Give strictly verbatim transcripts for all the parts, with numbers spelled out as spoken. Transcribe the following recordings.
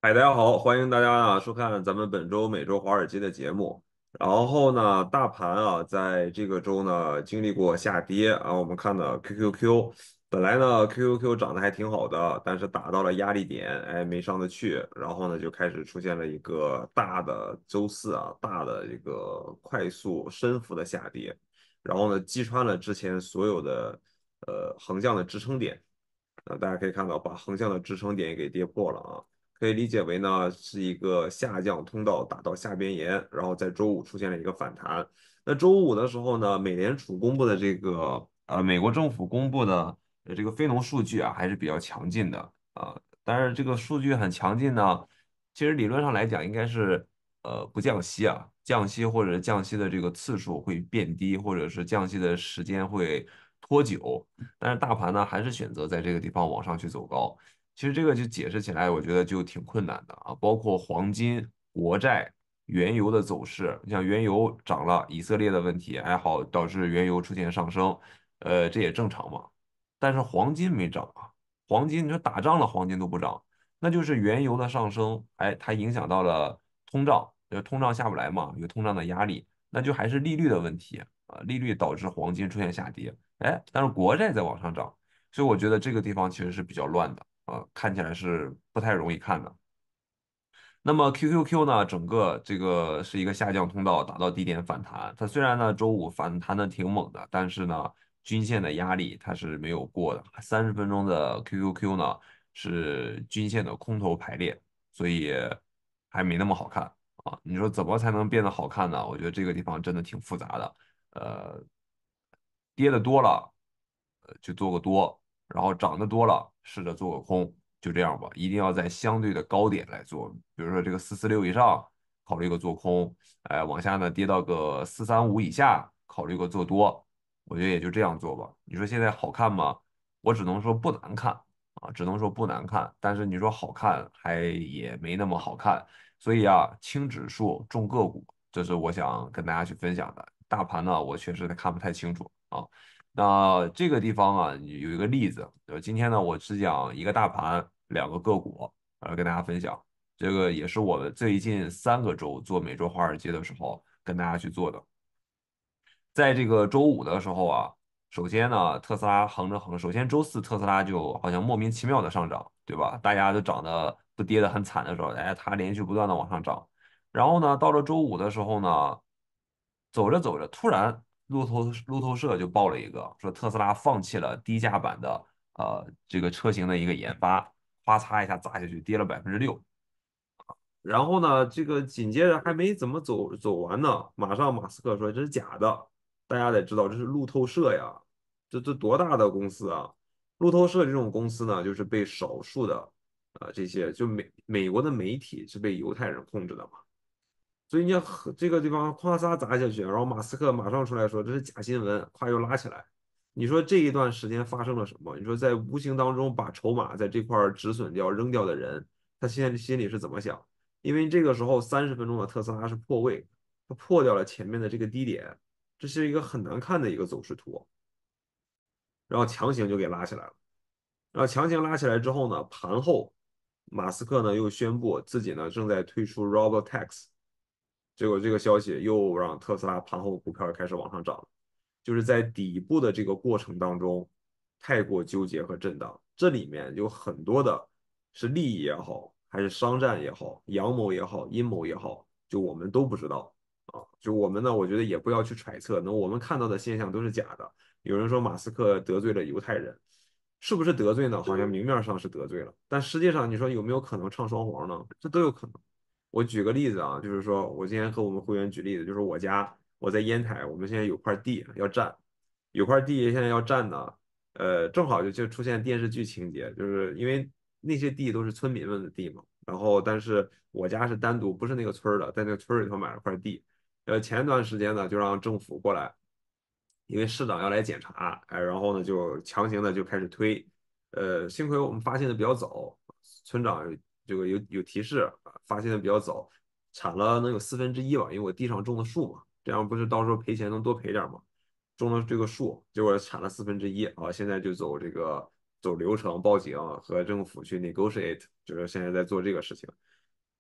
嗨，大家好，欢迎大家啊收看咱们本周每周华尔街的节目。然后呢，大盘啊，在这个周呢经历过下跌啊，我们看到 Q Q Q，本来呢 Q Q Q 涨得还挺好的，但是打到了压力点，哎，没上得去，然后呢就开始出现了一个大的周四啊，大的一个快速深幅的下跌，然后呢击穿了之前所有的呃横向的支撑点。啊，大家可以看到，把横向的支撑点给跌破了啊。可以理解为呢是一个下降通道打到下边沿，然后在周五出现了一个反弹。那周五的时候呢，美联储公布的这个呃美国政府公布的呃这个非农数据啊还是比较强劲的啊，但是这个数据很强劲呢，其实理论上来讲应该是呃不降息啊，降息或者降息的这个次数会变低，或者是降息的时间会拖久，但是大盘呢还是选择在这个地方往上去走高。其实这个就解释起来，我觉得就挺困难的啊，包括黄金、国债、原油的走势，像原油涨了，以色列的问题还好，导致原油出现上升，呃，这也正常嘛。但是黄金没涨啊，黄金你说打仗了，黄金都不涨，那就是原油的上升，哎，它影响到了通胀，呃，通胀下不来嘛，有通胀的压力，那就还是利率的问题啊，利率导致黄金出现下跌，哎，但是国债在往上涨，所以我觉得这个地方其实是比较乱的。啊，看起来是不太容易看的。那么 Q Q Q 呢，整个这个是一个下降通道，达到低点反弹。它虽然呢周五反弹的挺猛的，但是呢均线的压力它是没有过的。三十分钟的 Q Q Q 呢是均线的空头排列，所以还没那么好看啊。你说怎么才能变得好看呢？我觉得这个地方真的挺复杂的。呃，跌的多了，呃就做个多，然后涨得多了，试着做个空，就这样吧。一定要在相对的高点来做，比如说这个四四六以上，考虑个做空，哎，往下呢跌到个四三五以下，考虑个做多。我觉得也就这样做吧。你说现在好看吗？我只能说不难看啊，只能说不难看。但是你说好看，还也没那么好看。所以啊，轻指数重个股，这是我想跟大家去分享的。大盘呢，我确实看不太清楚啊。那这个地方啊，有一个例子，呃，今天呢，我只讲一个大盘，两个个股，呃，跟大家分享。这个也是我们最近三个周做每周华尔街的时候跟大家去做的。在这个周五的时候啊，首先呢，特斯拉横着横，首先周四特斯拉就好像莫名其妙的上涨，对吧？大家都涨得都跌得很惨的时候，哎，它连续不断的往上涨。然后呢，到了周五的时候呢，走着走着，突然路透路透社就报了一个，说特斯拉放弃了低价版的呃这个车型的一个研发，哗嚓一下砸下去，跌了百分之六。然后呢，这个紧接着还没怎么走走完呢，马上马斯克说这是假的。大家得知道这是路透社呀，这这多大的公司啊！路透社这种公司呢，就是被少数的啊、呃这些就美美国的媒体是被犹太人控制的嘛。所以你要和这个地方夸撒砸下去，然后马斯克马上出来说这是假新闻，夸又拉起来。你说这一段时间发生了什么？你说在无形当中把筹码在这块儿止损掉、扔掉的人，他现在心里是怎么想？因为这个时候三十分钟的特斯拉是破位，它破掉了前面的这个低点，这是一个很难看的一个走势图，然后强行就给拉起来了。然后强行拉起来之后呢，盘后马斯克呢又宣布自己呢正在推出 Robotaxi，结果这个消息又让特斯拉盘后股票开始往上涨，就是在底部的这个过程当中太过纠结和震荡，这里面有很多的是利益也好，还是商战也好，阳谋也好，阴谋也好，就我们都不知道啊。就我们呢，我觉得也不要去揣测，那我们看到的现象都是假的。有人说马斯克得罪了犹太人，是不是得罪呢？好像明面上是得罪了，但实际上你说有没有可能唱双簧呢？这都有可能。我举个例子啊，就是说我今天和我们会员举例子，就是我家我在烟台，我们现在有块地要占，有块地现在要占呢，呃，正好就就出现电视剧情节，就是因为那些地都是村民们的地嘛，然后但是我家是单独不是那个村儿的，在那个村儿里头买了块地，呃，前一段时间呢就让政府过来，因为市长要来检查，哎，然后呢就强行的就开始推，呃，幸亏我们发现的比较早，村长有这个有有提示，发现的比较早，产了能有四分之一吧，因为我地上种的树嘛，这样不是到时候赔钱能多赔点嘛，种了这个树，结果产了四分之一，啊，现在就走这个走流程报警和政府去 negotiate，就是现在在做这个事情。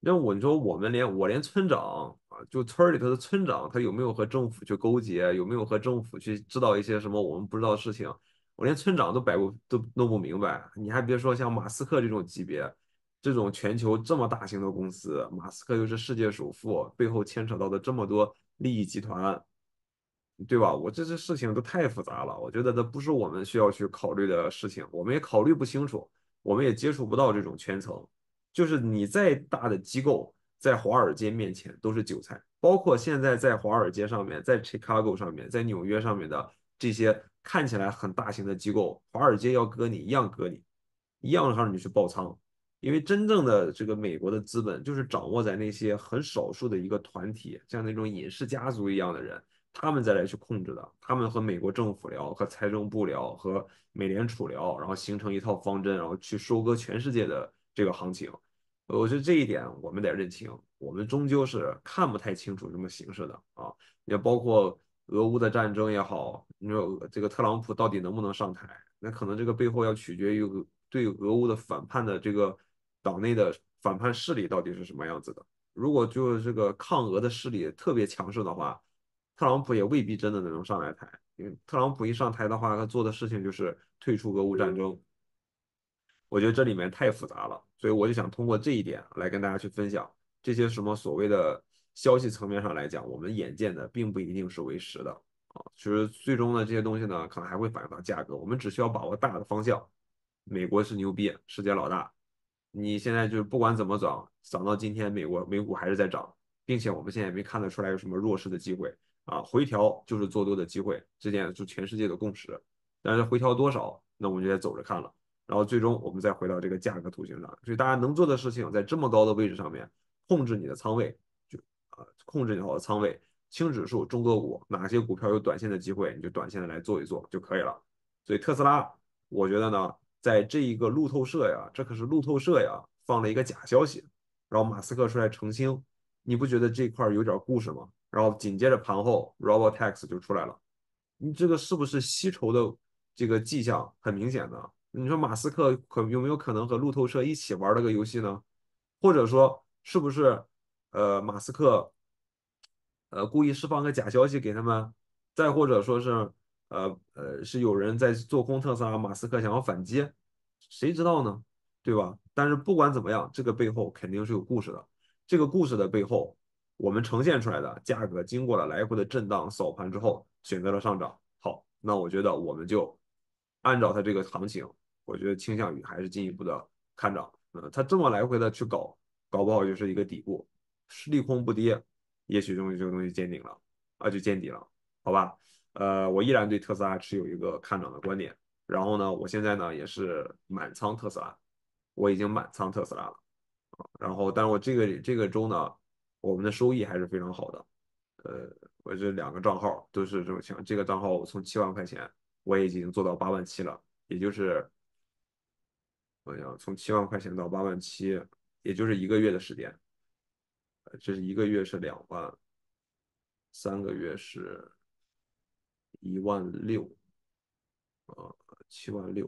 那我你说我们连我连村长啊，就村儿里头的村长，他有没有和政府去勾结，有没有和政府去知道一些什么我们不知道的事情，我连村长都摆不都弄不明白，你还别说像马斯克这种级别，这种全球这么大型的公司，马斯克又是世界首富，背后牵扯到的这么多利益集团，对吧？我这些事情都太复杂了，我觉得这不是我们需要去考虑的事情，我们也考虑不清楚，我们也接触不到这种圈层。就是你再大的机构，在华尔街面前都是韭菜，包括现在在华尔街上面，在 Chicago 上面，在纽约上面的这些看起来很大型的机构，华尔街要割你一样割你，一样让你去爆仓。因为真正的这个美国的资本就是掌握在那些很少数的一个团体，像那种隐士家族一样的人，他们再来去控制的。他们和美国政府聊，和财政部聊，和美联储聊，然后形成一套方针，然后去收割全世界的这个行情。呃我觉得这一点我们得认清，我们终究是看不太清楚这么形势的啊。也包括俄乌的战争也好，你说这个特朗普到底能不能上台？那可能这个背后要取决于俄对俄乌的反叛的这个党内的反叛势力到底是什么样子的。如果就是这个抗俄的势力特别强势的话，特朗普也未必真的能上来台。因为特朗普一上台的话，他做的事情就是退出俄乌战争，我觉得这里面太复杂了，所以我就想通过这一点来跟大家去分享这些什么所谓的消息层面上来讲，我们眼见的并不一定是为实的啊。其实最终的这些东西呢，可能还会反映到价格，我们只需要把握大的方向。美国是牛逼，世界老大，你现在就是不管怎么涨，涨到今天，美国美股还是在涨，并且我们现在也没看得出来有什么弱势的机会啊，回调就是做多的机会，这点就全世界的共识。但是回调多少，那我们就得走着看了。然后最终我们再回到这个价格图形上。所以大家能做的事情，在这么高的位置上面，控制你的仓位，就啊控制你好的仓位，轻指数、中个股，哪些股票有短线的机会，你就短线的来做一做就可以了。所以特斯拉，我觉得呢，在这一个路透社呀，这可是路透社呀，放了一个假消息，然后马斯克出来澄清，你不觉得这块有点故事吗？然后紧接着盘后，Robotax 就出来了。你这个是不是吸筹的这个迹象很明显的？你说马斯克可有没有可能和路透社一起玩这个游戏呢？或者说是不是呃马斯克呃故意释放个假消息给他们？再或者说是呃呃是有人在做空特斯拉，马斯克想要反击，谁知道呢？对吧？但是不管怎么样，这个背后肯定是有故事的。这个故事的背后，我们呈现出来的价格经过了来回的震荡扫盘之后，选择了上涨。好，那我觉得我们就按照它这个行情，我觉得倾向于还是进一步的看涨。呃，它这么来回的去搞，搞不好就是一个底部，是利空不跌，也许东西这个东西见顶了啊，就见底了，好吧？呃，我依然对特斯拉持有一个看涨的观点。然后呢，我现在呢也是满仓特斯拉，我已经满仓特斯拉了。然后，但是我这个这个周呢，我们的收益还是非常好的。呃，我这两个账号都是这种情况。这个账号我从七万块钱，我也已经做到八万七了，也就是我想从七万块钱到八万七，也就是一个月的时间。呃这是一个月是两万，三个月是一万六，呃，七万六，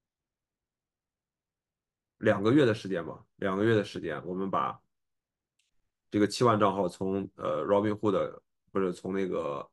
两个月的时间吧，两个月的时间，我们把这个七万账号从呃 Robinhood 不是从那个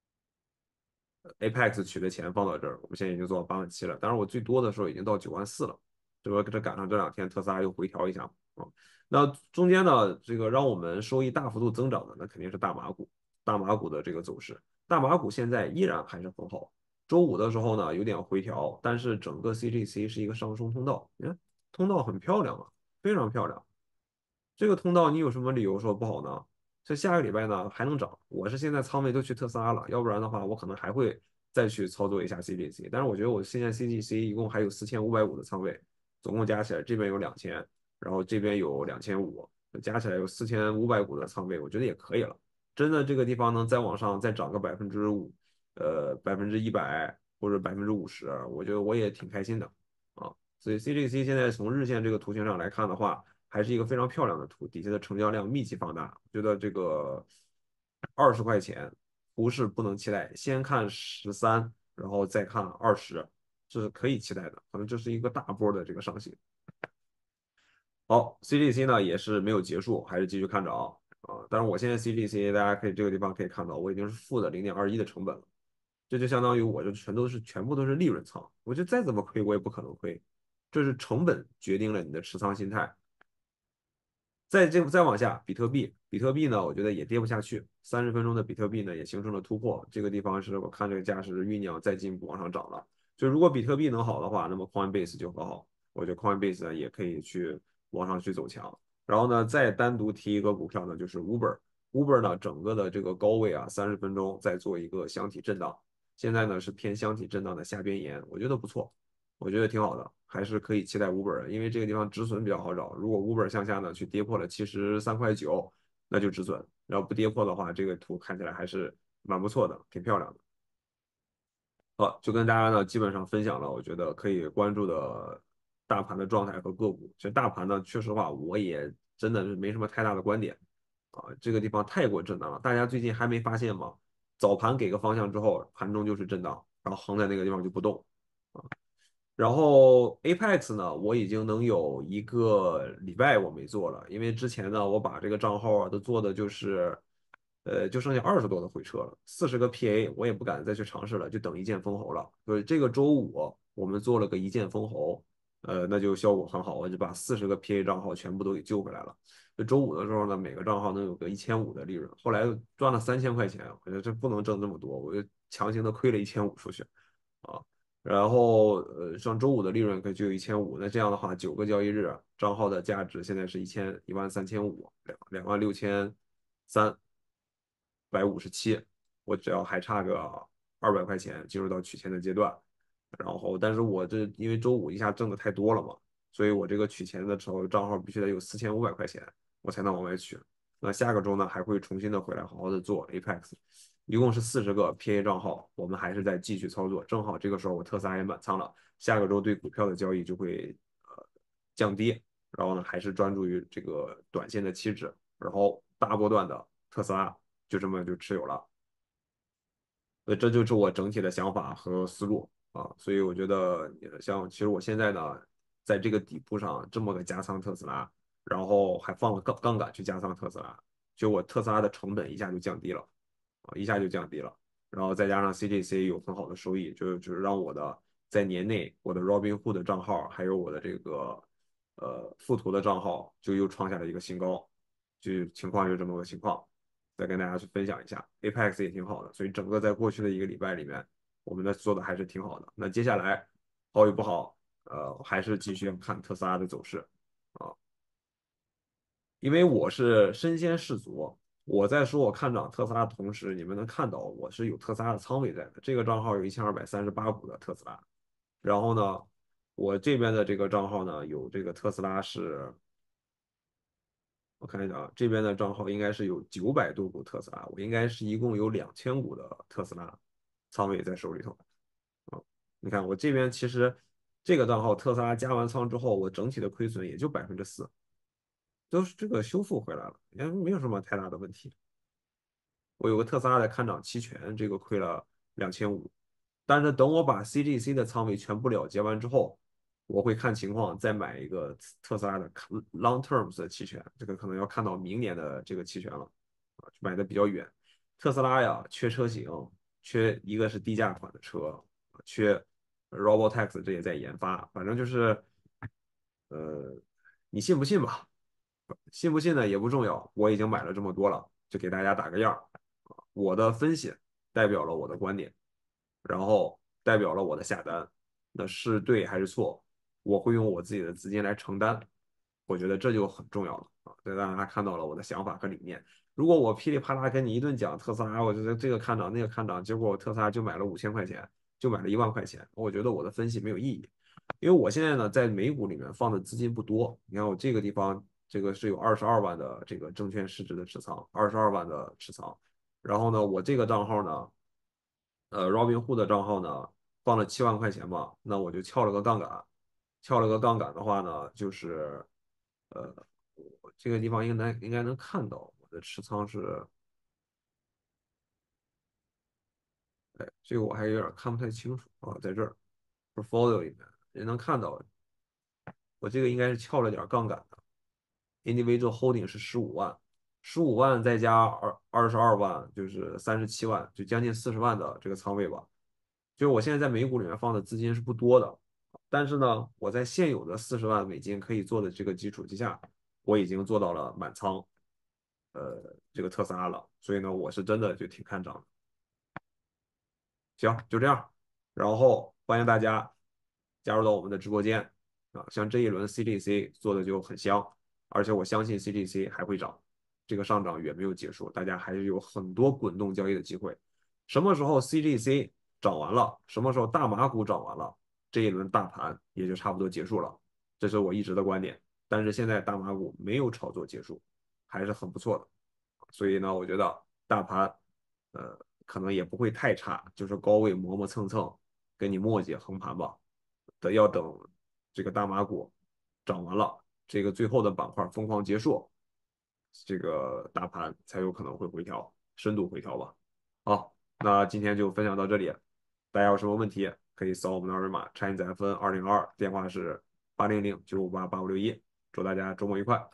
Apex 取的钱放到这儿，我们现在已经做到八万七了。当然，我最多的时候已经到九万四了，这不这赶上这两天特斯拉又回调一下啊。那中间呢，这个让我们收益大幅度增长的，那肯定是大马股，大马股的这个走势。大马股现在依然还是很好。周五的时候呢，有点回调，但是整个 C G C 是一个上升通道，你看通道很漂亮啊，非常漂亮。这个通道你有什么理由说不好呢？这下个礼拜呢还能涨，我是现在仓位都去特斯拉了，要不然的话我可能还会再去操作一下 C G C。但是我觉得我现在 C G C 一共还有四千五百五的仓位，总共加起来这边有两千，然后这边有两千五，加起来有四千五百股的仓位，我觉得也可以了。真的这个地方能再往上再涨个百分之五，呃百分之一百或者百分之五十，我觉得我也挺开心的啊。所以 C G C 现在从日线这个图形上来看的话，还是一个非常漂亮的图，底下的成交量密集放大，觉得这个二十块钱不是不能期待，先看十三，然后再看二十，这是可以期待的，可能这是一个大波的这个上行。 好，C G C 呢也是没有结束，还是继续看涨啊。但是我现在 C G C 大家可以这个地方可以看到，我已经是负的零点二一的成本了，这就相当于我这全都是全部都是利润仓，我就再怎么亏我也不可能亏，这是成本决定了你的持仓心态。再这再往下，比特币，比特币呢，我觉得也跌不下去。三十分钟的比特币呢，也形成了突破。这个地方是我看这个价是酝酿再进一步往上涨了。就如果比特币能好的话，那么 Coinbase 就很好。我觉得 Coinbase 呢也可以去往上去走强。然后呢，再单独提一个股票呢，就是 Uber。Uber 呢，整个的这个高位啊，三十分钟在做一个箱体震荡，现在呢是偏箱体震荡的下边沿，我觉得不错。我觉得挺好的，还是可以期待 Uber 的，因为这个地方止损比较好找。如果 Uber 向下呢去跌破了七十三块九，那就止损；然后不跌破的话，这个图看起来还是蛮不错的，挺漂亮的。好，就跟大家呢基本上分享了，我觉得可以关注的大盘的状态和个股。其实大盘呢，说实话我也真的是没什么太大的观点啊，这个地方太过震荡了。大家最近还没发现吗？早盘给个方向之后，盘中就是震荡，然后横在那个地方就不动。啊。然后 Apex 呢，我已经能有一个礼拜我没做了，因为之前呢，我把这个账号啊都做的就是，呃，就剩下二十多的回撤了，四十个 P A 我也不敢再去尝试了，就等一键封喉了。所以这个周五我们做了个一键封喉，呃，那就效果很好，我就把四十个 P A 账号全部都给救回来了。就周五的时候呢，每个账号能有个一千五的利润，后来赚了三千块钱，我觉得这不能挣这么多，我就强行的亏了一千五出去。啊。然后呃，上周五的利润可就有一千五，那这样的话，九个交易日账号的价值现在是一千一万三千五，两两万六千三百五十七，我只要还差个二百块钱进入到取钱的阶段，然后但是我这因为周五一下挣的太多了嘛，所以我这个取钱的时候账号必须得有四千五百块钱，我才能往外取。那下个周呢还会重新的回来好好的做 Apex，一共是四十个 P A 账号，我们还是在继续操作。正好这个时候我特斯拉也满仓了，下个周对股票的交易就会呃降低，然后呢还是专注于这个短线的期指，然后大波段的特斯拉就这么就持有了。所以这就是我整体的想法和思路啊。所以我觉得像其实我现在呢，在这个底部上这么个加仓特斯拉，然后还放了杠杠杆去加仓特斯拉，就我特斯拉的成本一下就降低了。啊，一下就降低了。然后再加上 C G C 有很好的收益，就就是让我的在年内我的 Robinhood 的账号还有我的这个呃富途的账号就又创下了一个新高，就情况就这么个情况，再跟大家去分享一下。Apex 也挺好的，所以整个在过去的一个礼拜里面，我们的做的还是挺好的。那接下来好与不好，呃，还是继续要看特斯拉的走势啊。因为我是身先士卒，我在说我看涨特斯拉的同时，你们能看到我是有特斯拉的仓位在的。这个账号有一千二百三十八股的特斯拉，然后呢，我这边的这个账号呢有这个特斯拉是，我看一下啊，这边的账号应该是有九百多股特斯拉，我应该是一共有两千股的特斯拉仓位在手里头啊。你看我这边其实这个账号特斯拉加完仓之后，我整体的亏损也就百分之四，都是这个修复回来了，也没有什么太大的问题。我有个特斯拉的看涨期权，这个亏了两千五，但是等我把 C G C 的仓位全部了结完之后，我会看情况再买一个特斯拉的 long terms 的期权，这个可能要看到明年的这个期权了，啊，买的比较远。特斯拉呀，缺车型，缺一个是低价款的车，缺 Robotaxi 这也在研发，反正就是呃，你信不信吧？信不信呢也不重要，我已经买了这么多了，就给大家打个样儿。我的分析代表了我的观点，然后代表了我的下单，那是对还是错，我会用我自己的资金来承担，我觉得这就很重要了啊，这让大家看到了我的想法和理念。如果我噼里啪啦跟你一顿讲特斯拉，我觉得这个看涨那个看涨，结果我特斯拉就买了五千块钱，就买了一万块钱，我觉得我的分析没有意义。因为我现在呢在美股里面放的资金不多，你看我这个地方这个是有二十二万的这个证券市值的持仓，二十二万的持仓，然后呢我这个账号呢，呃 Robinhood 的账号呢放了七万块钱嘛，那我就撬了个杠杆，撬了个杠杆的话呢，就是呃我这个地方应该应该能看到我的持仓是，哎，这个我还有点看不太清楚啊，在这儿 portfolio 里面也能看到，我这个应该是撬了点杠杆的。 individual holding 是十五万，十五万再加二二十二万，就是三十七万，就将近四十万的这个仓位吧。就是我现在在美股里面放的资金是不多的，但是呢，我在现有的四十万美金可以做的这个基础之下，我已经做到了满仓，呃，这个特斯拉了。所以呢，我是真的就挺看涨的。行，就这样。然后欢迎大家加入到我们的直播间啊，像这一轮 C T C 做的就很香，而且我相信 C T C 还会涨，这个上涨远没有结束，大家还是有很多滚动交易的机会。什么时候 C T C 涨完了，什么时候大马股涨完了，这一轮大盘也就差不多结束了，这是我一直的观点。但是现在大马股没有炒作结束，还是很不错的。所以呢，我觉得大盘，呃，可能也不会太差，就是高位磨磨蹭蹭，跟你磨叽横盘吧。得要等这个大马股涨完了，这个最后的板块疯狂结束，这个大盘才有可能会回调，深度回调吧。好，那今天就分享到这里，大家有什么问题可以扫我们的二维码，拆载分二零二二，电话是八零零九五八八五六一，祝大家周末愉快。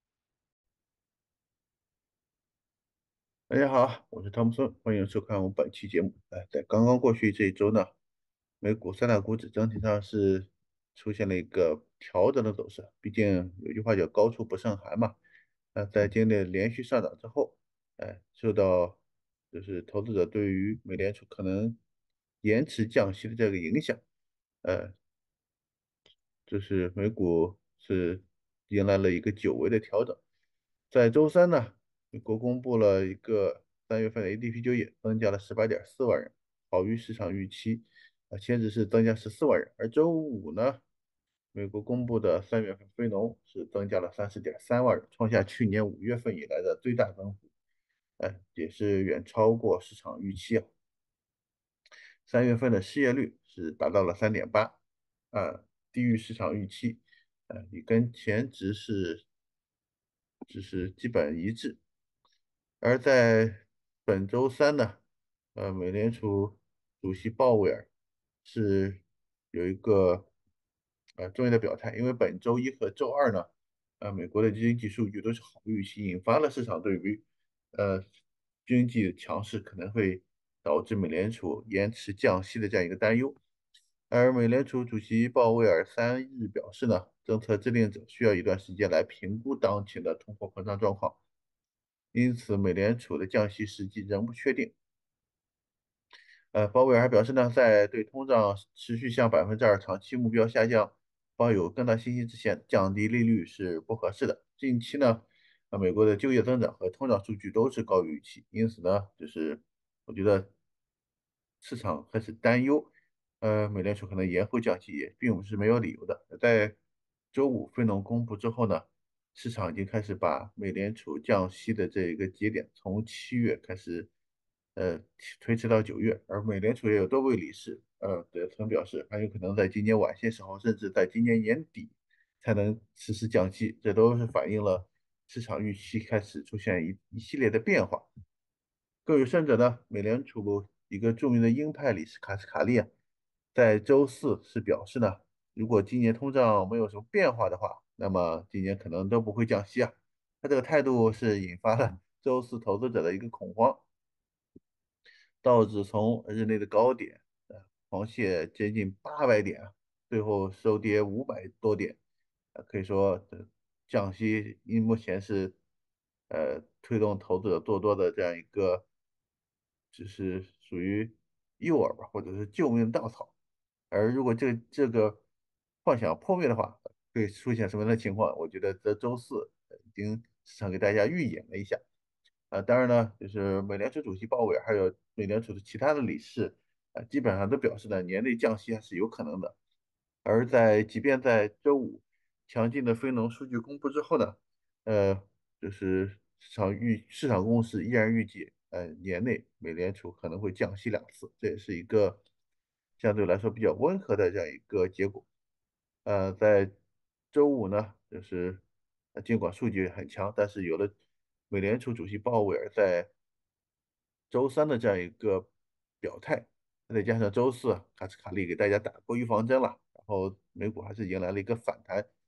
大家好，我是汤姆森，欢迎收看我们本期节目。哎，在刚刚过去这一周呢，美股三大股指整体上是出现了一个调整的走势。毕竟有句话叫"高处不胜寒"嘛。那在经历连续上涨之后，哎，受到就是投资者对于美联储可能延迟降息的这个影响，呃，就是美股是迎来了一个久违的调整。在周三呢，美国公布了一个三月份的 A D P 就业，增加了十八点四万人，好于市场预期，啊，前值是增加十四万人。而周五呢，美国公布的三月份非农是增加了三十点三万人，创下去年五月份以来的最大增幅，哎，也是远超过市场预期啊。三月份的失业率是达到了三点八，啊，低于市场预期，呃，也跟前值是只是基本一致。而在本周三呢，呃，美联储主席鲍威尔是有一个呃重要的表态，因为本周一和周二呢，呃，美国的经济数据都是好于预期，引发了市场对于呃经济强势可能会导致美联储延迟降息的这样一个担忧。而美联储主席鲍威尔三日表示呢，政策制定者需要一段时间来评估当前的通货膨胀状况，因此美联储的降息时机仍不确定。呃，鲍威尔还表示呢，在对通胀持续向百分之二长期目标下降抱有更大信心之前，降低利率是不合适的。近期呢，呃，美国的就业增长和通胀数据都是高于预期，因此呢，就是我觉得市场开始担忧，呃，美联储可能延后降息也并不是没有理由的。在周五非农公布之后呢，市场已经开始把美联储降息的这一个节点从七月开始，呃，推迟到九月。而美联储也有多位理事，呃，的曾表示，很有可能在今年晚些时候，甚至在今年年底才能实施降息。这都是反映了市场预期开始出现一一系列的变化。更有甚者呢，美联储一个著名的鹰派理事卡斯卡利啊，在周四是表示呢，如果今年通胀没有什么变化的话，那么今年可能都不会降息啊。他这个态度是引发了周四投资者的一个恐慌，道指从日内的高点，呃，狂泻接近八百点啊，最后收跌五百多点，呃，可以说呃降息因目前是呃推动投资者做多的这样一个，只是属于诱饵吧，或者是救命稻草。而如果这这个幻想破灭的话，会出现什么样的情况？我觉得在周四呃已经市场给大家预演了一下。啊，当然呢，就是美联储主席鲍威尔还有美联储的其他的理事，啊，基本上都表示呢，年内降息还是有可能的。而在即便在周五强劲的非农数据公布之后呢，呃，就是市场预市场共识依然预计，呃，年内美联储可能会降息两次，这也是一个相对来说比较温和的这样一个结果。呃，在周五呢，就是呃尽管数据很强，但是有了美联储主席鲍威尔在周三的这样一个表态，再加上周四卡斯卡利给大家打过预防针了，然后美股还是迎来了一个反弹。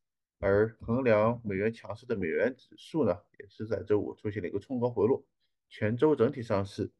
而衡量美元强势的美元指数呢，也是在周五出现了一个冲高回落，全周整体上是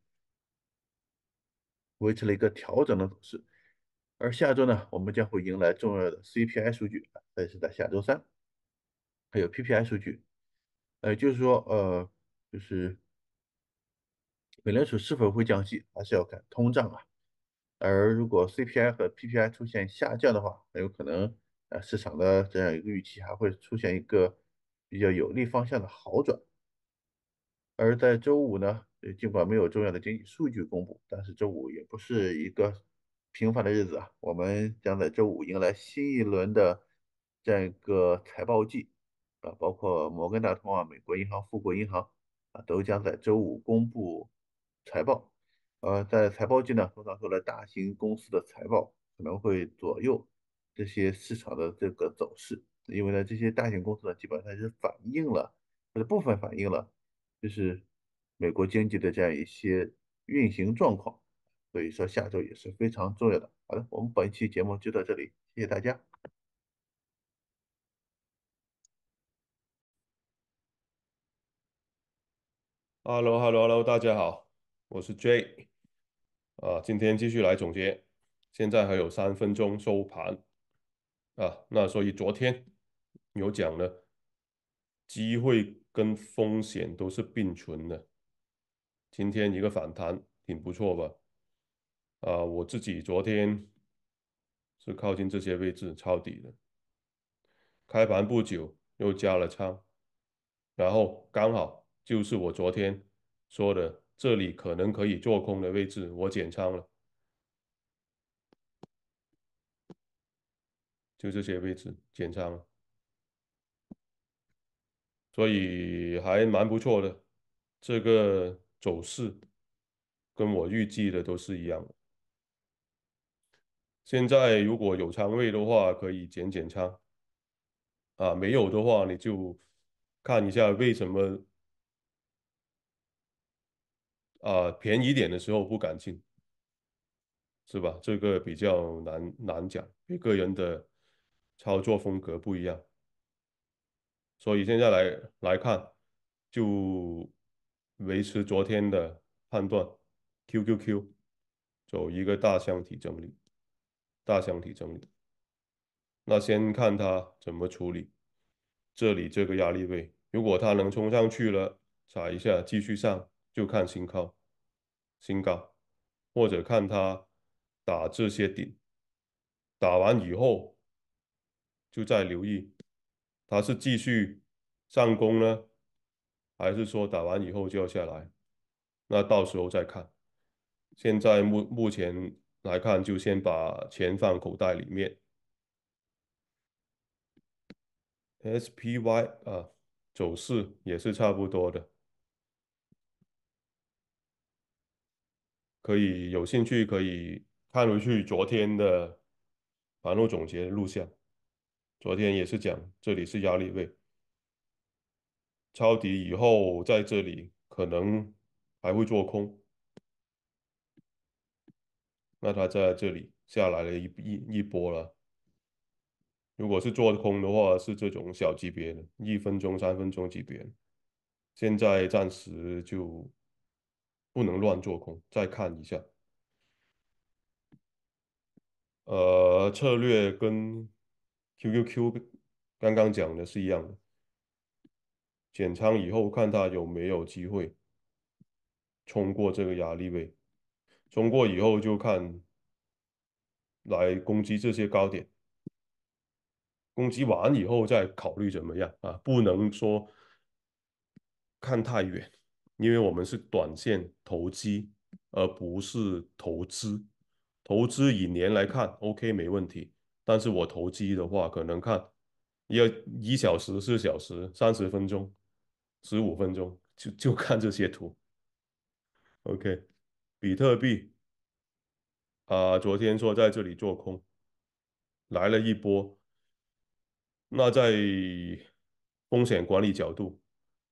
维持了一个调整的走势。而下周呢，我们将会迎来重要的 C P I 数据，这是在下周三，还有 P P I 数据。呃，就是说，呃，就是美联储是否会降息，还是要看通胀啊。而如果 C P I 和 P P I 出现下降的话，很有可能，呃，市场的这样一个预期还会出现一个比较有利方向的好转。而在周五呢，呃尽管没有重要的经济数据公布，但是周五也不是一个平凡的日子啊。我们将在周五迎来新一轮的这样一个财报季啊，包括摩根大通啊、美国银行、富国银行啊，都将在周五公布财报。呃，在财报季呢，通常说的大型公司的财报可能会左右这些市场的这个走势，因为呢，这些大型公司呢，基本上是反映了或者部分反映了。就是美国经济的这样一些运行状况，所以说下周也是非常重要的。好的，我们本期节目就到这里，谢谢大家。 h e l l o h e l l o h e l l o 大家好，我是 J 啊，今天继续来总结，现在还有三分钟收盘啊，那所以昨天有讲了，机会跟风险都是并存的，今天一个反弹挺不错吧？啊，我自己昨天是靠近这些位置抄底的，开盘不久又加了仓，然后刚好就是我昨天说的这里可能可以做空的位置，我减仓了。就这些位置减仓了，所以还蛮不错的。这个走势跟我预计的都是一样的。现在如果有仓位的话，可以减减仓啊；没有的话，你就看一下为什么啊便宜点的时候不敢进，是吧？这个比较难难讲，每个人的操作风格不一样。所以现在来来看，就维持昨天的判断，Q Q Q 走一个大箱体整理，大箱体整理。那先看它怎么处理这里这个压力位，如果它能冲上去了，踩一下继续上，就看新高，新高，或者看它打这些顶，打完以后就再留意它是继续上攻呢，还是说打完以后就要下来？那到时候再看。现在目目前来看，就先把钱放口袋里面。S P Y 啊，走势也是差不多的，可以有兴趣可以看回去昨天的盘后总结录像。昨天也是讲这里是压力位，抄底以后在这里可能还会做空，那它在这里下来了一一一波了。如果是做空的话，是这种小级别的，一分钟、三分钟级别的。现在暂时就不能乱做空，再看一下。呃，策略跟 Q Q Q 刚刚讲的是一样的，减仓以后看它有没有机会冲过这个压力位，冲过以后就看来攻击这些高点，攻击完以后再考虑怎么样啊，不能说看太远，因为我们是短线投机，而不是投资。投资以年来看，OK 没问题。但是我投机的话，可能看要一小时、四小时、三十分钟、十五分钟，就就看这些图。OK，比特币啊、昨天说在这里做空，来了一波。那在风险管理角度，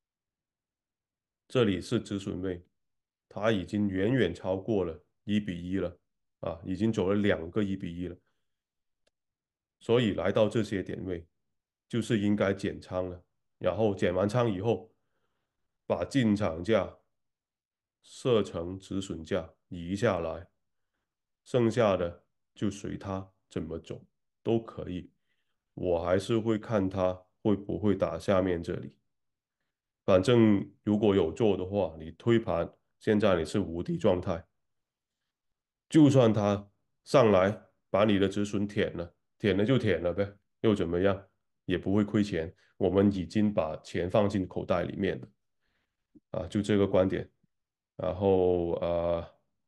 这里是止损位，它已经远远超过了一比一了啊，已经走了两个一比一了。所以来到这些点位， 就是应该减仓了。然后减完仓以后，把进场价设成止损价移下来，剩下的就随它怎么走都可以。我还是会看它会不会打下面这里。反正如果有做的话，你推盘现在你是无敌状态，就算它上来把你的止损舔了，舔了就舔了呗，又怎么样？也不会亏钱。我们已经把钱放进口袋里面了啊，就这个观点。然后啊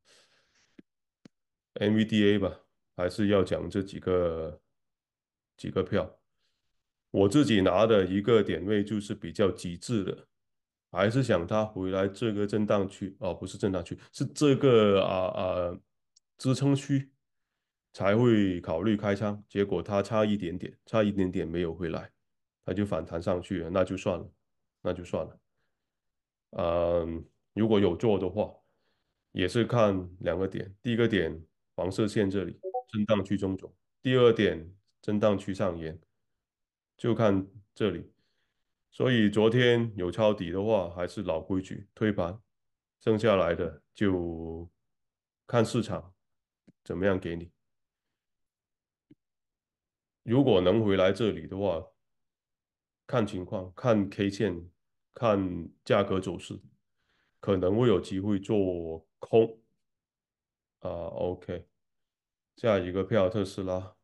，N V D A 吧，还是要讲这几个几个票。我自己拿的一个点位就是比较极致的，还是想它回来这个震荡区，哦，不是震荡区，是这个啊啊支撑区才会考虑开仓。结果它差一点点，差一点点没有回来，它就反弹上去了，那就算了，那就算了。嗯，如果有做的话，也是看两个点。第一个点，黄色线这里震荡区中轴；第二点，震荡区上沿，就看这里。所以昨天有抄底的话，还是老规矩，推盘，剩下来的就看市场怎么样给你。如果能回来这里的话，看情况，看 K 线，看价格走势，可能会有机会做空啊。OK，下一个票特斯拉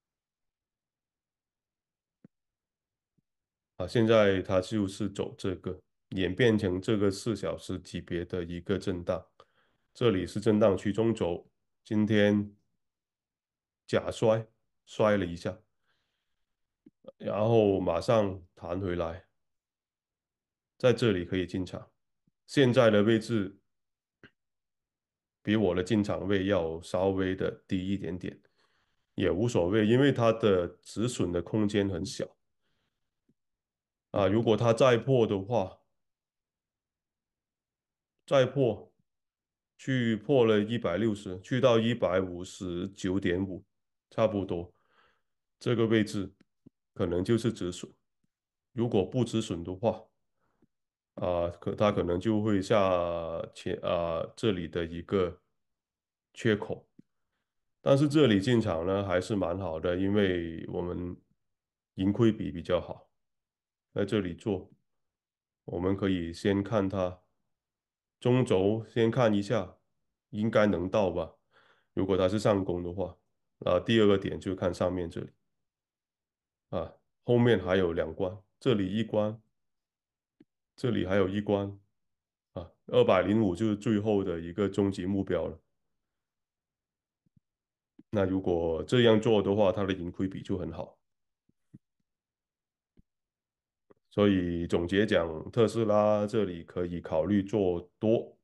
啊，现在它就是走这个，演变成这个四小时级别的一个震荡，这里是震荡区中轴，今天假摔摔了一下，然后马上弹回来，在这里可以进场。现在的位置比我的进场位要稍微的低一点点，也无所谓，因为它的止损的空间很小啊。如果它再破的话，再破去破了一百六十，去到一百五十九点五，差不多这个位置可能就是止损。如果不止损的话，啊，可它可能就会下前啊这里的一个缺口，但是这里进场呢还是蛮好的，因为我们盈亏比比较好，在这里做，我们可以先看它中轴，先看一下，应该能到吧？如果它是上攻的话，啊，第二个点就看上面这里啊，后面还有两关，这里一关，这里还有一关啊，二百零五就是最后的一个终极目标了。那如果这样做的话，它的盈亏比就很好。所以总结讲，特斯拉这里可以考虑做多，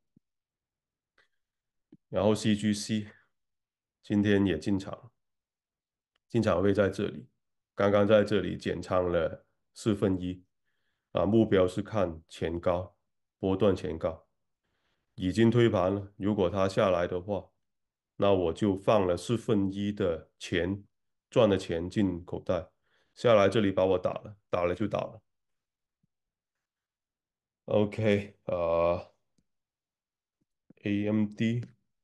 然后 C G C 今天也进场，进场位在这里，刚刚在这里减仓了四分一，啊，目标是看前高，波段前高，已经推盘了。如果它下来的话，那我就放了四分一的钱，赚的钱进口袋，下来这里把我打了，打了就打了。OK，呃，A M D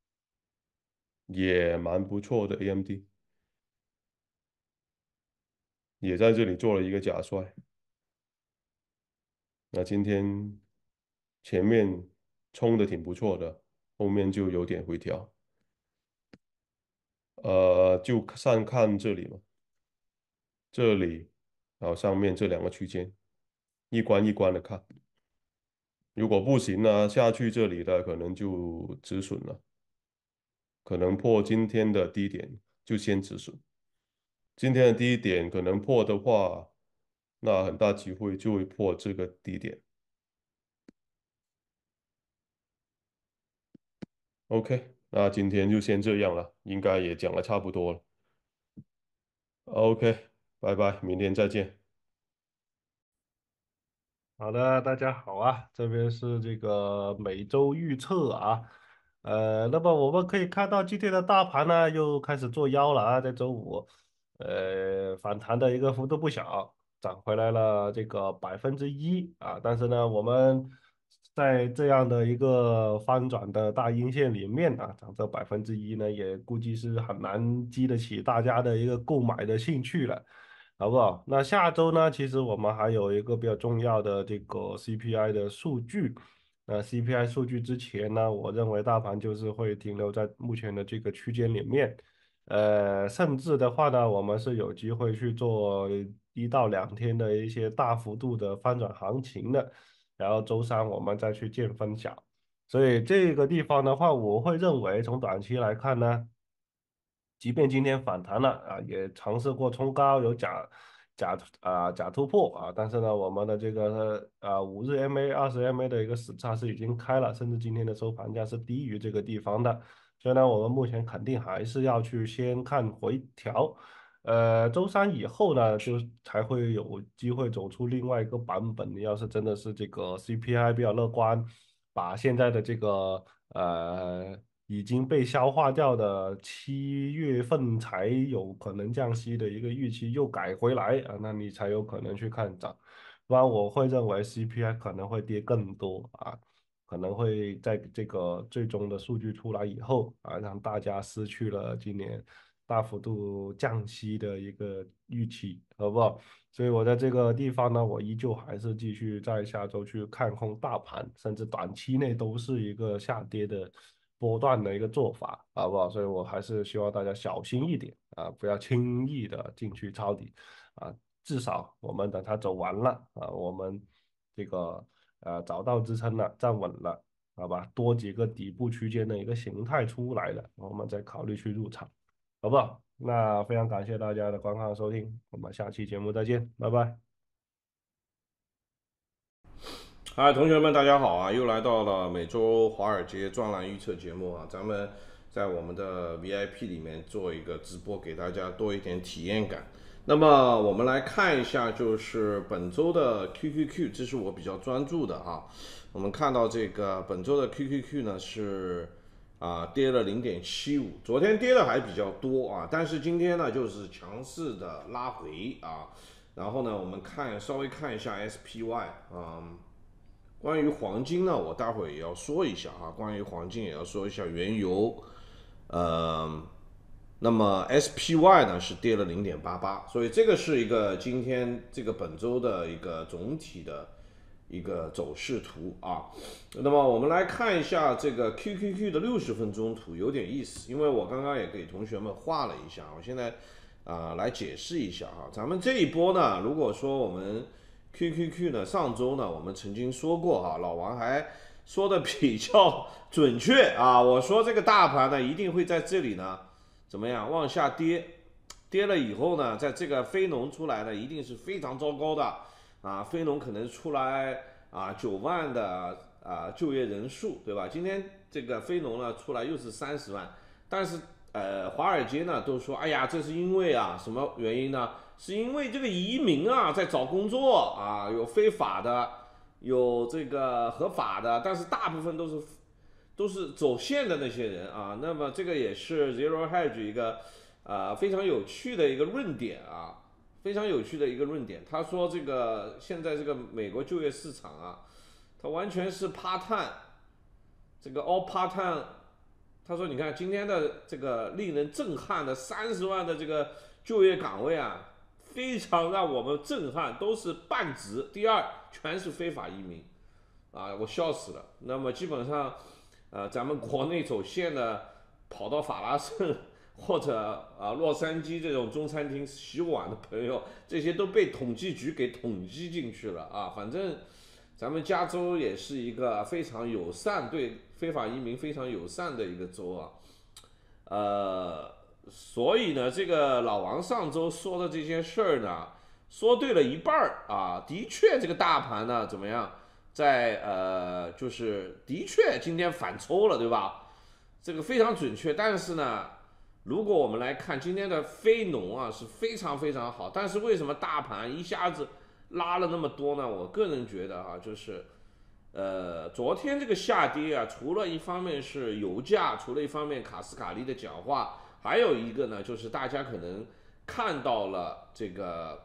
也蛮不错的，A M D 也在这里做了一个假摔。那今天前面冲的挺不错的，后面就有点回调。呃，就上看这里嘛，这里，然后上面这两个区间，一关一关的看。如果不行呢，下去这里的可能就止损了，可能破今天的低点就先止损。今天的低点可能破的话，那很大机会就会破这个低点。OK，那今天就先这样了，应该也讲的差不多了。OK，拜拜，明天再见。 好的，大家好啊，这边是这个每周预测啊，呃，那么我们可以看到今天的大盘呢又开始做妖了啊，在周五，呃，反弹的一个幅度不小， 涨回来了这个百分之一啊，但是呢，我们在这样的一个翻转的大阴线里面啊，涨这百分之一呢，也估计是很难激得起大家的一个购买的兴趣了。好不好？那下周呢，其实我们还有一个比较重要的这个 C P I 的数据。那 C P I 数据之前呢，我认为大盘就是会停留在目前的这个区间里面。呃，甚至的话呢，我们是有机会去做一到两天的一些大幅度的翻转行情的，然后周三我们再去见分晓。所以这个地方的话，我会认为从短期来看呢。即便今天反弹了啊，也尝试过冲高，有假假啊假突破啊，但是呢，我们的这个啊五日 M A、二十 M A 的一个死叉是已经开了，甚至今天的收盘价是低于这个地方的，所以呢，我们目前肯定还是要去先看回调，呃，周三以后呢，就才会有机会走出另外一个版本。要是真的是这个 C P I 比较乐观，把现在的这个呃已经被消化掉的七月份才有可能降息的一个预期又改回来啊，那你才有可能去看涨。不然我会认为 C P I 可能会跌更多啊，可能会在这个最终的数据出来以后啊，让大家失去了今年大幅度降息的一个预期，好不好？所以我在这个地方呢，我依旧还是继续在下周去看空大盘，甚至短期内都是一个下跌的波段的一个做法，好不好？所以我还是希望大家小心一点啊，不要轻易的进去抄底啊，至少我们等它走完了啊，我们这个呃找到支撑了，站稳了，好吧？多几个底部区间的一个形态出来了，我们再考虑去入场。好不好？那非常感谢大家的观看和收听，我们下期节目再见，拜拜。 嗨，同学们，大家好啊！又来到了每周华尔街专栏预测节目啊，咱们在我们的 V I P 里面做一个直播，给大家多一点体验感。那么我们来看一下，就是本周的 Q Q Q， 这是我比较专注的哈。我们看到这个本周的 Q Q Q 呢是啊跌了 零点七五， 昨天跌的还比较多啊，但是今天呢就是强势的拉回啊。然后呢，我们看稍微看一下 S P Y 啊。关于黄金呢，我待会儿也要说一下哈。关于黄金也要说一下原油，呃，那么 S P Y 呢是跌了 零点八八， 所以这个是一个今天这个本周的一个总体的一个走势图啊。那么我们来看一下这个 Q Q Q 的六十分钟图，有点意思，因为我刚刚也给同学们画了一下，我现在啊、呃、来解释一下哈。咱们这一波呢，如果说我们Q Q Q 呢，上周呢，我们曾经说过哈，老王还说的比较准确啊。我说这个大盘呢，一定会在这里呢，怎么样往下跌，跌了以后呢，在这个非农出来呢，一定是非常糟糕的啊。非农可能出来啊九万的啊就业人数，对吧？今天这个非农呢出来又是三十万，但是呃，华尔街呢都说，哎呀，这是因为啊什么原因呢？是因为这个移民啊在找工作啊，有非法的，有这个合法的，但是大部分都是都是走线的那些人啊。那么这个也是 Zero Hedge 一个呃非常有趣的一个论点啊，非常有趣的一个论点。他说这个现在这个美国就业市场啊，它完全是趴碳，这个 all part time。他说你看今天的这个令人震撼的三十万的这个就业岗位啊。非常让我们震撼，都是半职，第二全是非法移民，啊，我笑死了。那么基本上，呃，咱们国内走线的，跑到法拉盛或者啊洛杉矶这种中餐厅洗碗的朋友，这些都被统计局给统计进去了啊。反正咱们加州也是一个非常友善，对非法移民非常友善的一个州啊，呃。所以呢，这个老王上周说的这些事儿呢，说对了一半儿啊。的确，这个大盘呢怎么样，在呃，就是的确今天反抽了，对吧？这个非常准确。但是呢，如果我们来看今天的非农啊，是非常非常好。但是为什么大盘一下子拉了那么多呢？我个人觉得啊，就是呃，昨天这个下跌啊，除了一方面是油价，除了一方面卡斯卡利的讲话。还有一个呢，就是大家可能看到了这个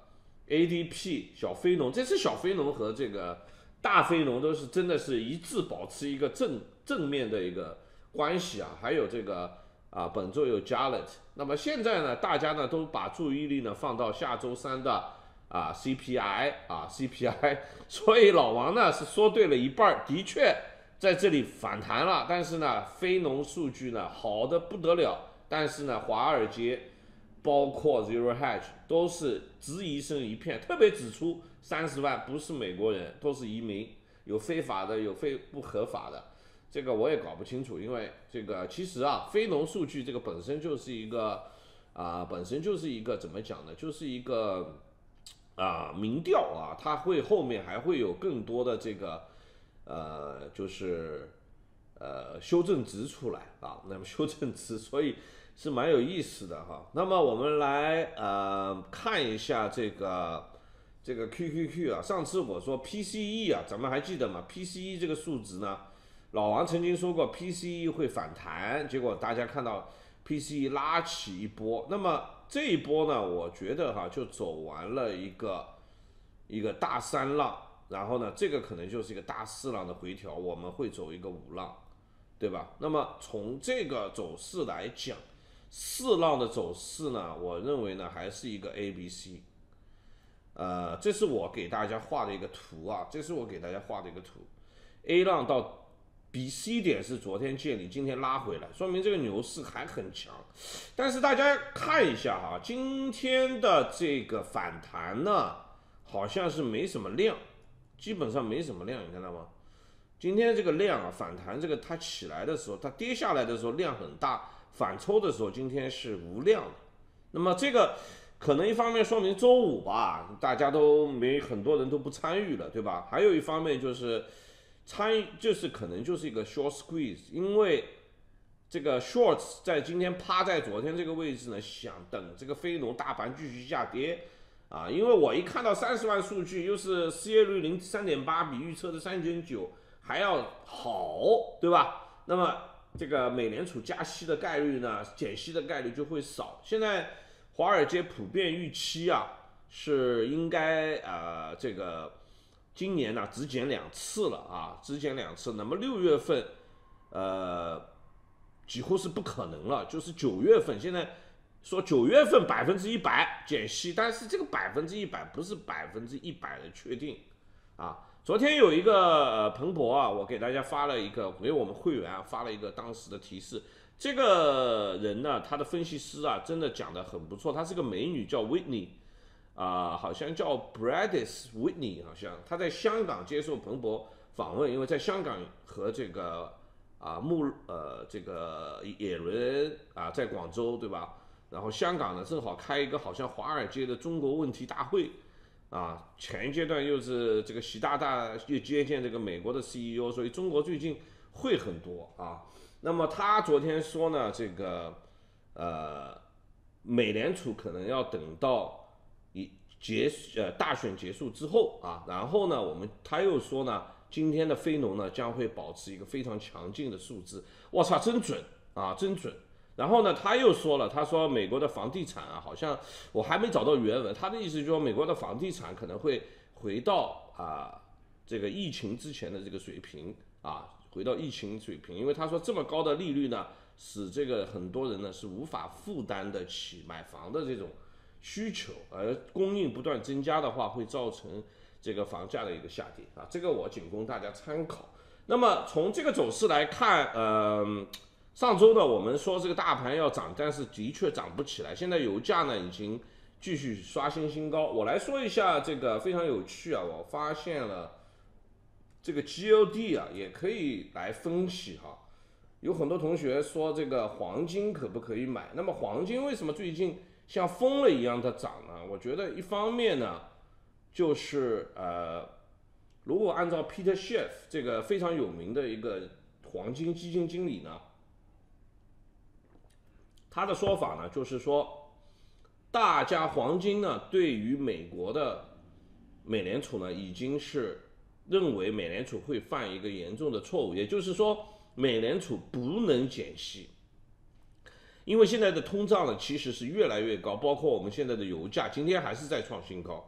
A D P 小非农，这次小非农和这个大非农都是真的是一致保持一个正正面的一个关系啊。还有这个啊，本周有 Jallet， 那么现在呢，大家呢都把注意力呢放到下周三的啊 C P I 啊 C P I， 所以老王呢是说对了一半，的确在这里反弹了，但是呢，非农数据呢好的不得了，但是呢，华尔街包括 Zero Hedge 都是质疑声一片，特别指出三十万不是美国人，都是移民，有非法的，有非不合法的，这个我也搞不清楚，因为这个其实啊，非农数据这个本身就是一个啊、呃，本身就是一个怎么讲呢，就是一个啊、呃、民调啊，它会后面还会有更多的这个呃，就是呃修正值出来啊，那么修正值，所以。是蛮有意思的哈，那么我们来呃看一下这个这个 Q Q Q 啊，上次我说 P C E 啊，咱们还记得吗 ？P C E 这个数值呢，老王曾经说过 P C E 会反弹，结果大家看到 P C E 拉起一波，那么这一波呢，我觉得哈就走完了一个一个大三浪，然后呢，这个可能就是一个大四浪的回调，我们会走一个五浪，对吧？那么从这个走势来讲。四浪的走势呢，我认为呢还是一个 A B C， 呃，这是我给大家画的一个图啊，这是我给大家画的一个图 ，A 浪到 B C 点是昨天建立，今天拉回来，说明这个牛市还很强。但是大家看一下哈，今天的这个反弹呢，好像是没什么量，基本上没什么量，你看到吗？今天这个量啊，反弹这个它起来的时候，它跌下来的时候量很大。反抽的时候，今天是无量的。那么这个可能一方面说明周五吧，大家都没很多人都不参与了，对吧？还有一方面就是参与，就是可能就是一个 short squeeze， 因为这个 shorts 在今天趴在昨天这个位置呢，想等这个非农大盘继续下跌啊。因为我一看到三十万数据，又是失业率零三点八，比预测的三点九还要好，对吧？那么这个美联储加息的概率呢，减息的概率就会少。现在华尔街普遍预期啊，是应该呃这个今年呢、啊、只减两次了啊，只减两次。那么六月份呃几乎是不可能了，就是九月份。现在说九月份百分之一百减息，但是这个百分之一百不是百分之一百的确定啊。昨天有一个呃彭博啊，我给大家发了一个，给我们会员啊发了一个当时的提示。这个人呢，他的分析师啊，真的讲得很不错。她是个美女，叫 Whitney 啊、呃，好像叫 Bradis Whitney， 好像她在香港接受彭博访问，因为在香港和这个啊穆呃这个野伦啊在广州，对吧？然后香港呢正好开一个好像华尔街的中国问题大会。啊，前一阶段又是这个习大大又接见这个美国的 C E O， 所以中国最近会很多啊。那么他昨天说呢，这个呃，美联储可能要等到一结呃大选结束之后啊，然后呢，我们他又说呢，今天的非农呢将会保持一个非常强劲的数字。我操，真准啊，真准！然后呢，他又说了，他说美国的房地产啊，好像我还没找到原文，他的意思就是说美国的房地产可能会回到啊这个疫情之前的这个水平啊，回到疫情水平，因为他说这么高的利率呢，使这个很多人呢是无法负担得起买房的这种需求，而供应不断增加的话，会造成这个房价的一个下跌啊，这个我仅供大家参考。那么从这个走势来看，呃。上周呢，我们说这个大盘要涨，但是的确涨不起来。现在油价呢已经继续刷新新高。我来说一下这个非常有趣啊，我发现了这个 G O D 啊，也可以来分析哈。有很多同学说这个黄金可不可以买？那么黄金为什么最近像疯了一样的涨呢？我觉得一方面呢，就是呃，如果按照 Peter Schiff 这个非常有名的一个黄金基金经理呢。他的说法呢，就是说，大家黄金呢，对于美国的美联储呢，已经是认为美联储会犯一个严重的错误，也就是说，美联储不能减息，因为现在的通胀呢，其实是越来越高，包括我们现在的油价，今天还是在创新高，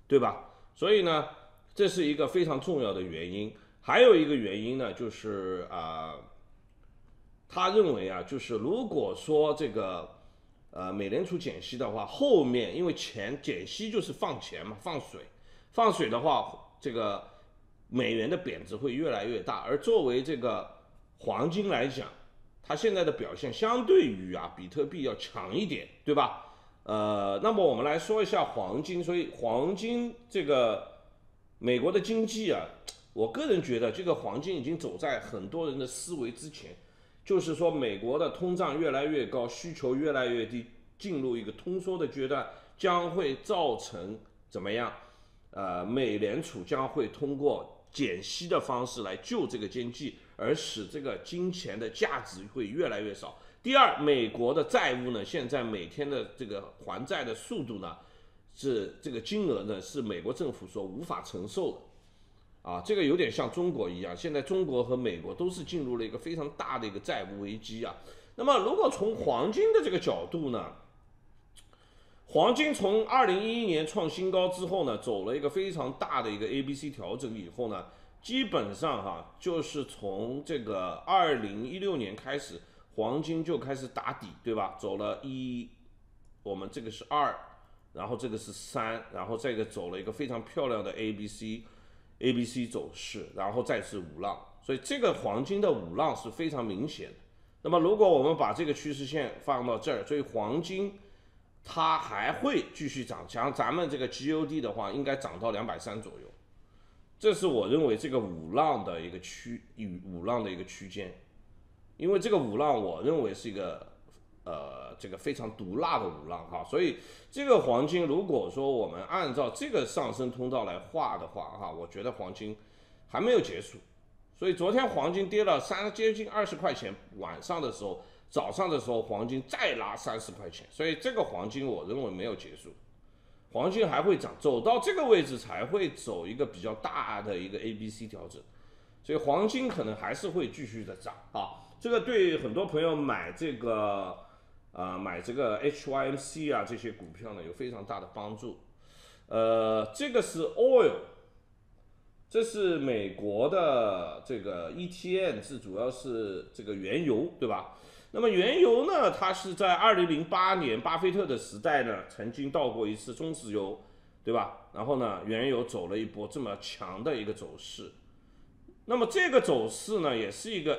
对吧？所以呢，这是一个非常重要的原因。还有一个原因呢，就是啊、呃，他认为啊，就是如果说这个呃美联储减息的话，后面因为钱减息就是放钱嘛，放水，放水的话，这个美元的贬值会越来越大。而作为这个黄金来讲，它现在的表现相对于啊比特币要强一点，对吧？呃，那么我们来说一下黄金。所以黄金这个美国的经济啊，我个人觉得这个黄金已经走在很多人的思维之前，就是说美国的通胀越来越高，需求越来越低，进入一个通缩的阶段，将会造成怎么样？呃，美联储将会通过减息的方式来救这个经济，而使这个金钱的价值会越来越少。第二，美国的债务呢，现在每天的这个还债的速度呢，是这个金额呢，是美国政府所无法承受的。啊，这个有点像中国一样，现在中国和美国都是进入了一个非常大的一个债务危机啊。那么，如果从黄金的这个角度呢，黄金从二零一一年创新高之后呢，走了一个非常大的一个 A B C 调整以后呢，基本上哈，就是从这个二零一六年开始，黄金就开始打底，对吧？走了一，我们这个是二，然后这个是三，然后这个走了一个非常漂亮的 A B C。A B C 走势，然后再是五浪，所以这个黄金的五浪是非常明显的。那么，如果我们把这个趋势线放到这儿，所以黄金它还会继续涨，像咱们这个 G O D 的话，应该涨到两百三左右。这是我认为这个五浪的一个区与五浪的一个区间，因为这个五浪我认为是一个呃这个非常毒辣的五浪哈，所以这个黄金如果说我们按照这个上升通道来画的话哈，我觉得黄金还没有结束。所以昨天黄金跌了三接近二十块钱，晚上的时候早上的时候黄金再拉三十块钱，所以这个黄金我认为没有结束，黄金还会涨，走到这个位置才会走一个比较大的一个 A B C 调整，所以黄金可能还是会继续的涨啊。这个对很多朋友买这个啊、呃、买这个 H Y M C 啊这些股票呢有非常大的帮助。呃，这个是 oil， 这是美国的这个 E T N， 是主要是这个原油，对吧？那么原油呢，它是在二零零八年巴菲特的时代呢，曾经到过一次中石油，对吧？然后呢，原油走了一波这么强的一个走势。那么这个走势呢，也是一个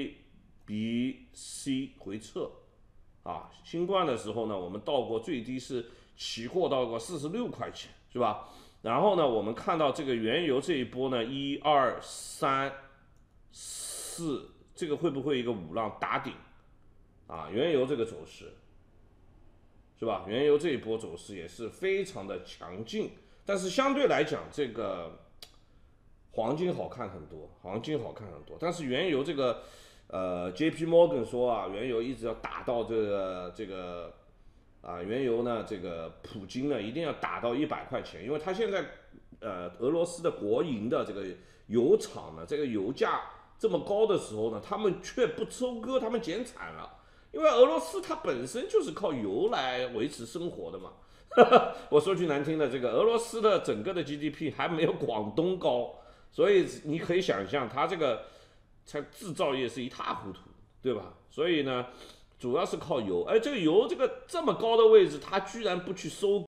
A、B、C 回撤啊。新冠的时候呢，我们到过最低是期货到过四十六块钱，是吧？然后呢，我们看到这个原油这一波呢，一二三四，这个会不会一个五浪打顶啊？原油这个走势是吧？原油这一波走势也是非常的强劲，但是相对来讲，这个黄金好看很多，黄金好看很多，但是原油这个，呃 ，J P Morgan 说啊，原油一直要打到这个这个啊，原油呢，这个普京呢一定要打到一百块钱，因为他现在呃俄罗斯的国营的这个油厂呢，这个油价这么高的时候呢，他们却不收割，他们减产了，因为俄罗斯它本身就是靠油来维持生活的嘛。我说句难听的，这个俄罗斯的整个的 G D P 还没有广东高。所以你可以想象，它这个它制造业是一塌糊涂，对吧？所以呢，主要是靠油。而这个油这个这么高的位置，它居然不去收